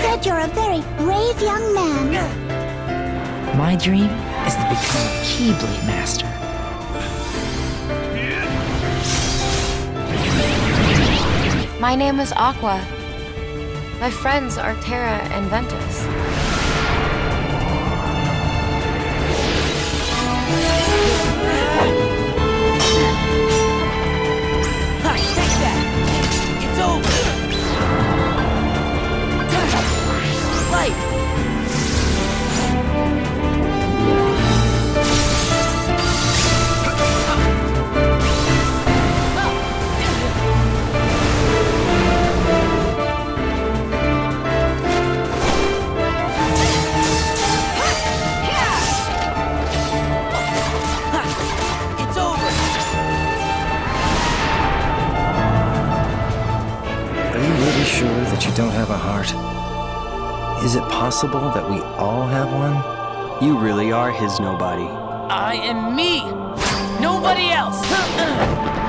heard you're a very brave young man. My dream is to become a keyblade master. My name is Aqua. My friends are Terra and Ventus. Take that! It's over! Light! Sure that you don't have a heart? Is it possible that we all have one? You really are his nobody. I am me! Nobody else!